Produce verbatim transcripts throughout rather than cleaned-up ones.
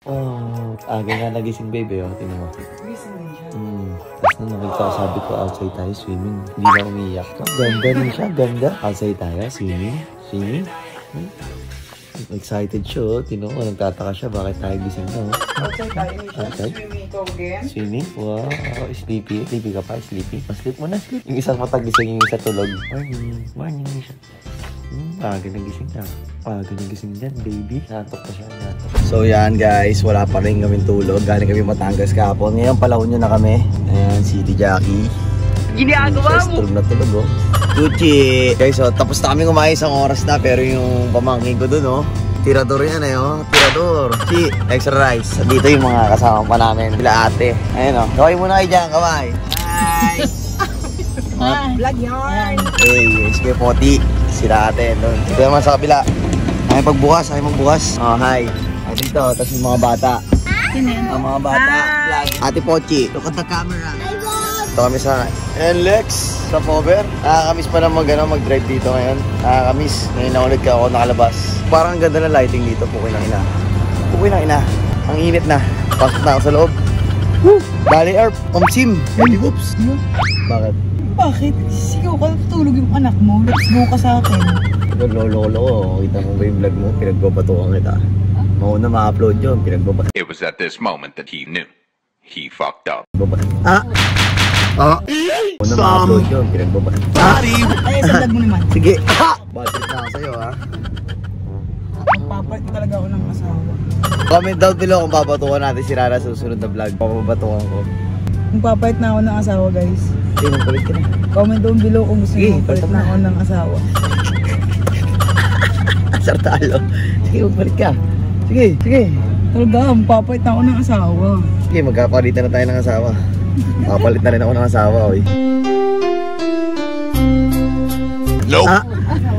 Oh, aga nga nagising baby, oh. Tingnan mo. Gising din siya. Hmm. Tapos nung nagkasabi ko outside tayo swimming, hindi na umiyak. Oh, ganda rin siya, ganda. Outside tayo, swimming, swimming. Hmm. Excited siya, oh. Tingnan mo, nagtataka siya, bakit tayo gising na, oh. Outside tayo siya. Outside? Swimming ikaw again. Swimming? Wow, oh, sleepy. Sleepy ka pa, sleepy. Mas-sleep mo na, sleep. Yung isang matagising, yung isa tulog. Morning, morning siya. Hmm, aga nagising na. Aga nagising dyan, baby. Natok pa siya, natok. So yan guys, wala pa rin kami tulog. Galing kami Batangas kahapon. Ngayon palahon nyo na kami. Ayan, si Jackie. Ginagawa mo! Tulog na tulog, oh. Tuchi! Guys, so tapos na kami kumain isang oras na. Pero yung pamangkin ko dun, oh. Tirador yan, eh, oh. Tirador. Si, extra rice. Dito yung mga kasama pa namin. Bila ate. Ayun, oh. Kaway muna kayo dyan, kaway. Hi! Vlog yarn! Hey, S K Poti. Sila ate doon. Ito naman sa kabila. Ay pagbukas, ay magbukas. Oh, hi. Ay dito, tapos yung mga bata. Sino yan? Ang mga bata. Vlog. Ate Pochi. Look at the camera. Ito kami sa N Lex. Sa Pover. Nakakamiss pa na mag, ano, mag-drive dito ngayon. Nakakamiss. Ngayon na ulit ka ako nakalabas. Parang ang ganda ng lighting dito. Pukoy ng ina. Pukoy ng ina. Ang init na. Pasok na ako sa loob. Woo! Dali Erp. Omsim. Hey, whoops. Bakit? Bakit? Sigaw ka, tutulog yung anak mo. Let's go ka sa akin. Lolo-lolo ko, kita mo ba yung vlog mo? Pinagbabatukan kita. Mauna ma-upload yun, pinagbabatukan. It was at this moment that he knew. He fucked up. Ah! Ah! Mauna ma-upload yun, pinagbabatukan. Ah! Ay, sa vlog mo naman. Sige! Ah! Bad trip na ako sa'yo, ha? Magpapalit talaga ako ng asawa. Comment down below kung babatukan natin si Rara sa susunod na vlog. Papabatukan ko. Magpapalit na ako ng asawa, guys. Sige, magpalit ka na. Comment down below kung gusto nyo magpalit na ako ng asawa. Asar talo. Sige, magpalit ka. Sige, sige. Talaga, magpapalit na ako ng asawa. Sige, magkapalitan na tayo ng asawa. Makapalit na rin ako ng asawa, oy. Nope. Ah!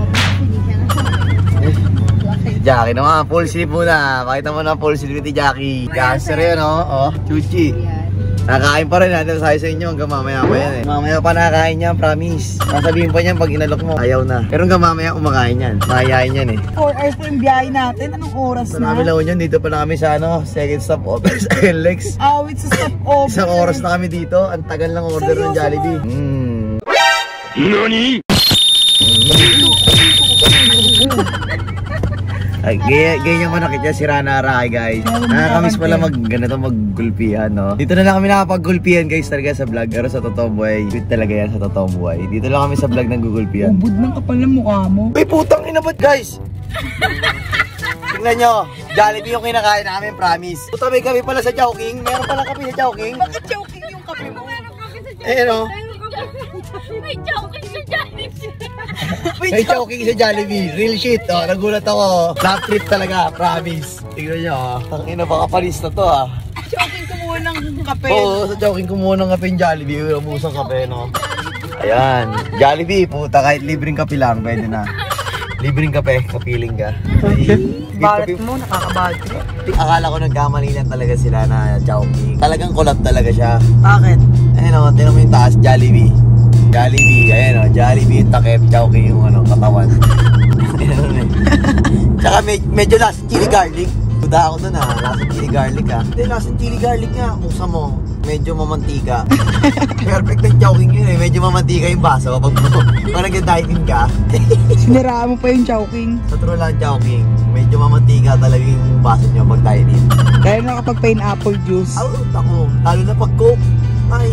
Jackie naman, full sleep muna. Pakita mo na full sleep ni Jackie. Gasser yun, oh. Oh, chuchi. Nakakain pa rin natin sayo sa inyo hanggang mamaya pa yan, eh. Mamaya pa nakakain yan, promise. Sasabihin pa niyan pag inalok mo, ayaw na. Pero hanggang mamaya kumakain yan. Mayayain yan, eh. four hours pa yung biyahe natin. Anong oras So, na? namin lang yun, dito pa na kami sa ano, second stop over sa N Lex. Awit sa stop over. Isang oras na kami dito. Ang tagal lang order ng Jollibee. Mm. Nani? Ay, gaya, ganyan ko nakita si Rana Aray, guys. Nakakamiss pala mag, ganito maggulpihan, no? Dito na lang kami nakapag-gulpihan, guys, talaga sa vlog. Pero sa totoong buhay, sweet talaga yan sa totoong buhay. Dito lang kami sa vlog ng gugulpihan. Ubod ng kapal ng mukha mo. Uy, putang ina ba't, guys? Tingnan nyo, Jollibee yung kinakain namin, promise. Puta, may kami pala sa Chowking. Meron pala kami sa Chowking. Bakit choking yung kape mo? Eh, no? May choking sa Jollibee. May Chowking sa Jollibee. Real shit, oh. Nagulat ako. Lap trip talaga, promise. Tingnan nyo, oh. Tangina, baka palis na to, ah. Choking kumuha ng kape. Oo, sa Chowking kumuha ng kape yung Jollibee. Umusang kape, no? Ayan, Jollibee, puta, kahit libreng kape lang, pwede na. Libreng kape, kapiling ka. Balat mo, nakakabad. Akala ko nagkamali lang talaga sila na Chowking. Talagang collab talaga siya. Bakit? Ayun o, tinan mo yung taas, Jollibee. Jollibee, ayun o, Jollibee yung takip, Chowking yung ano, katawan. Tsaka med medyo last chili garlic. Duda ako dun ha, last chili garlic ha. Hindi, last chili garlic nga, kuksa mo. Medyo mamantika. Perfect ng Chowking yun eh, medyo mamantika yung baso kapag parang nag-dining ka. Siniraan mo pa yung choking. Sa true lang Chowking, medyo mamantika talaga yung baso nyo pag dining. Dahil na kapag pineapple juice. Out ako, lalo na pag coke. Ay.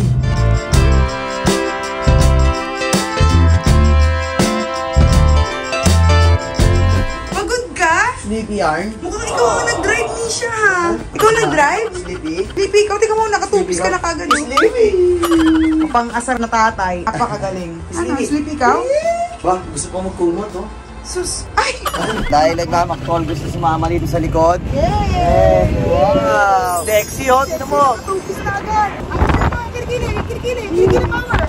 Pagod ka? Sleepy yarn? Mukhang ikaw ang nag-drive ni siya ha. Ikaw nag-drive? Sleepy? Sleepy, ikaw tika mo, nakatupis ka na kagad. Sleepy! Pang-asar na tatay. Napakagaling. Ano, sleepy ikaw? Ba, gusto pa magkumot oh. Sus! Ay! Dahil nagmamak-call gusto sumama dito sa likod. Yeah! Wow! Sexy oh, tignan mo! Nakatupis na agad! Ano naman? Kirkili! Kirkili! Kirkili power!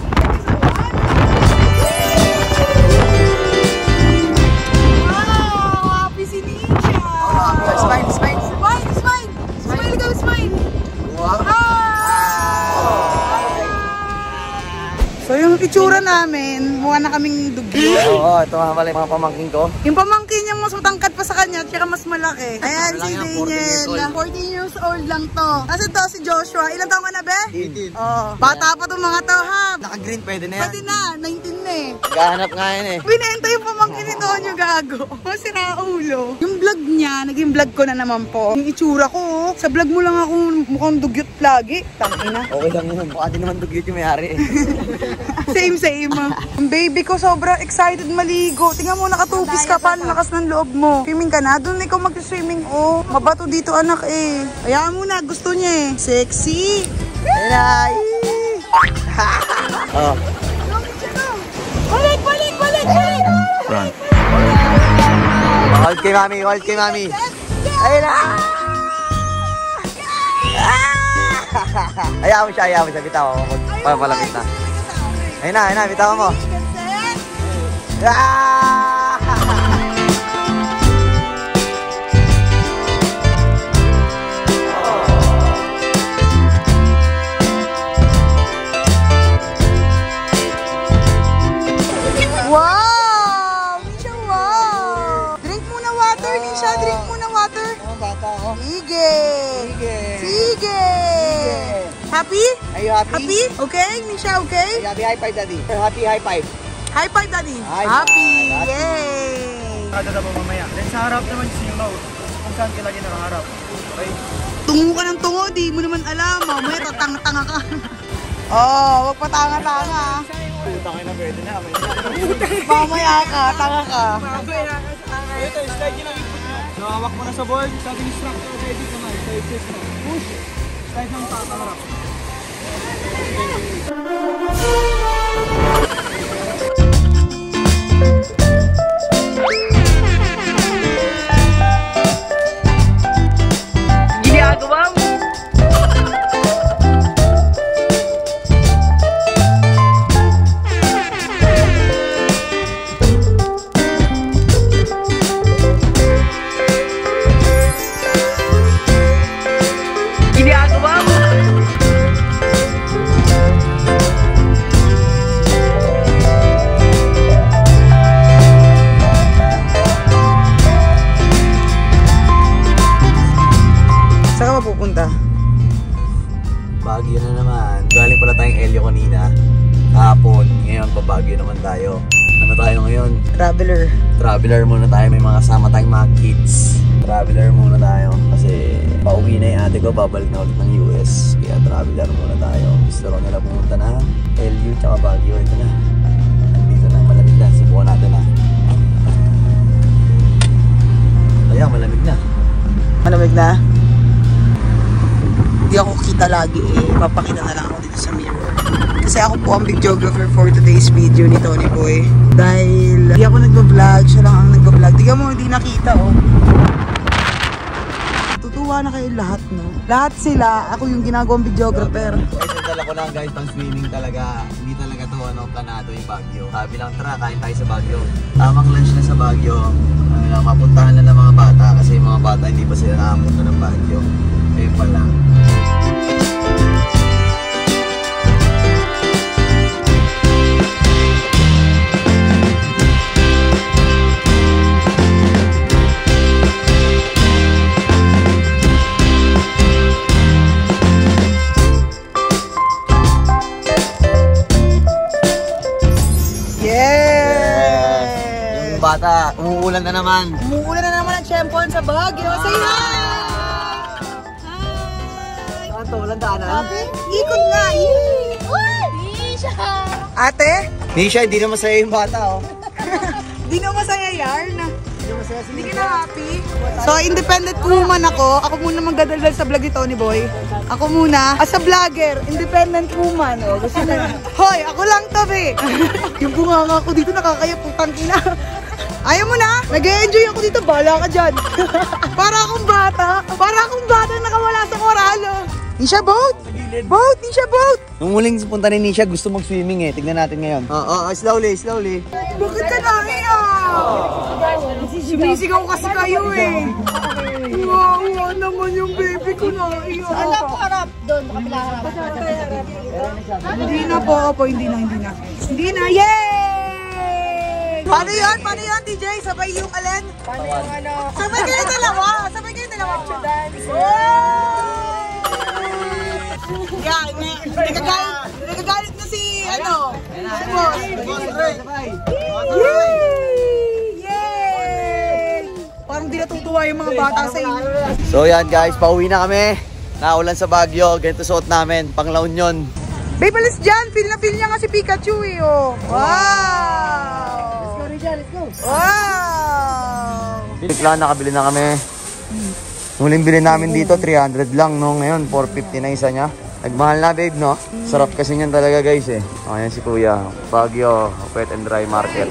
Wow! Happy si Ninja! Smile, smile! Smile! Smile! Smile ikaw! Smile! Wow! So yung itsura namin, Mukha na kaming dugyo. Oo, ito nga pala yung mga pamangking ko. Yung pamangkin niya mas matangkad pa sa kanya, tsaka mas malaki. Ayan, si Lang yan, fourteen years Daniel. old. fourteen years old lang to. Kasi to si Joshua. Ilan taong ka na, be? eighteen. Oo. Bata pa tong mga to, ha? Naka-green, pwede na yan. Pwede na, nineteen na eh. Gahanap nga yan eh. Binenta yung pamangkin ni Tonyo, gago. Masira ulo. Yung vlog niya, naging vlog ko na naman po. Yung itsura ko, oh. Sa vlog mo lang ako mukhang dugyot lagi. Tangina. Okay lang yun. Mukha din naman dugyot yung may-ari eh. Same, same. Ang baby ko sobrang excited maligo. Tingnan mo, nakatupis ka pa. Lakas ng loob mo. Swimming ka na. Doon ikaw mag-swimming. Oh, mabato dito anak eh. Hayaan mo na. Gusto niya eh. Sexy. Ay! Oh. Balik, balik, balik, balik. Run. Hold kay mami, hold kay mami. Ayun na! Ayaw mo siya, ayaw mo siya. Bitaw mo. Papalapit na. Ayun na, ayun na. Bitaw mo. Ah! Wow! Nisha, wow! Drink muna water, Nisha. Drink muna water. Ang bata ko. Sige. Sige. Sige. Happy? Are you happy? Happy? Okay, Nisha, okay? Happy high five, daddy. Happy high five. High five, Daddy. High Happy. five. Yay. Kada na po mamaya. Then sa harap naman si Mau. Kung saan ka lagi nakaharap. Okay? Tungo ka ng tungo, di mo naman alam. Mamaya tatanga-tanga ka. Oh, wag pa tanga-tanga. Puta kayo na pwede na. Mamaya ka, tanga ka. Ito, slide yun ang input nyo. Nakawak mo na sa board. Sabi ni instructor, ready ka na. Slide test na. Push. Slide ng tatangarap. Ginagawa mo. Ginagawa mo. Saan ka mapupunta? Baguio na naman. Galing pala tayong Elio kanina. Kahapon. Ngayon, pabagyo naman tayo. Ano tayo ngayon? Traveler. Traveler muna tayo. May mga kasama tayong mga kids. Traveler muna tayo. Kasi pauwi na yung ate ko. Babalik na ulit ng U S. Kaya traveler muna tayo. Gusto ko nila pumunta na. Elio tsaka Baguio. Ito na. Nandito na. Malamig na. Subukan natin na. Ayan, malamig na. Malamig na? Hindi ako kita lagi eh. Papakita na lang ako dito sa mirror. Kasi ako po ang videographer for today's video ni Tony Boy. Dahil hindi ako nagbablog, siya lang ang nagbablog. Tingnan mo, hindi nakita oh. Tutuwa na kayo lahat, no? Lahat sila, ako yung ginagawang videographer. Guys, ang dala ko lang guys, pang swimming talaga. Hindi talaga to ano, planado yung Baguio. Sabi lang, tara, kain tayo sa Baguio. Tamang lunch na sa Baguio. Uh, mapuntahan na ng mga bata kasi yung mga bata hindi pa sila nakapunta ng Baguio. Ayun pa lang. Yeah! Yung bata, umuulan na naman. Umuulan na naman ang tiyempon sa Baguio. Say hi! Hi! Saan to? Walang daanan? Sabi, ikot nga. Yee! Nisha! Ate, Nisha, hindi na masaya yung bata oh. di na masaya yarn. Hindi ka na happy? So, independent woman ako. Ako muna magdadaldal sa vlog ni Tony Boy. Ako muna. As a vlogger, independent woman. Oh, gusto na. Hoy, ako lang to, be. Yung bunganga ko dito, nakakaya putang ina. Ayaw mo na? Nag-e-enjoy ako dito. Bala ka dyan. Para akong bata. Para akong bata nakawala sa koralo. Nisha, boat? Boat, Nisha, boat. Nung muling punta ni Nisha, gusto mag-swimming eh. Tignan natin ngayon. Oo, oh, oh, slowly, slowly. Bakit ka naiyak? Sumisigaw kasi kayo eh. Wow, wow naman yung baby ko naiyak. Saan ako harap? Doon, kabila harap. Hindi na po, po, hindi na, hindi na. Hindi na, yay! Paano yun? Paano yun, D J? Sabay yung alin? Paano yung ano? Sabay kayo dalawa! Sabay kayo dalawa! Yeah, hindi kagalit na si, ano? Si boss. Yay! Parang di natutuwa yung mga bata sa inyo. So yan guys, pauwi na kami. Naulan sa Baguio, ganito suot namin, pang La Union. Babe, alis dyan! Feel na feel niya nga si Pikachu eh, oh. Wow! Let's go, let's go. Wow! Bigla nakabili na kami. Huling bili namin dito, three hundred lang, no? Ngayon, four fifty na isa niya. Nagmahal na, babe, no? Sarap kasi niyan talaga, guys, eh. O, yan si Kuya. Baguio, Wet and Dry Market.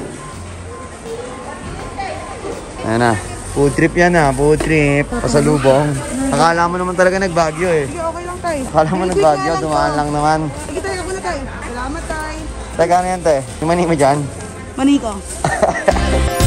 Ayan na. Food trip yan, ha? Food trip. Pasalubong. Akala mo naman talaga nag-Baguio, eh. Sige, okay lang tayo. Akala mo nag-Baguio, dumaan lang naman. Sige tayo, ako na tayo. Salamat tayo. Teka, ano yan, te? Yung mani mo dyan? Maniko.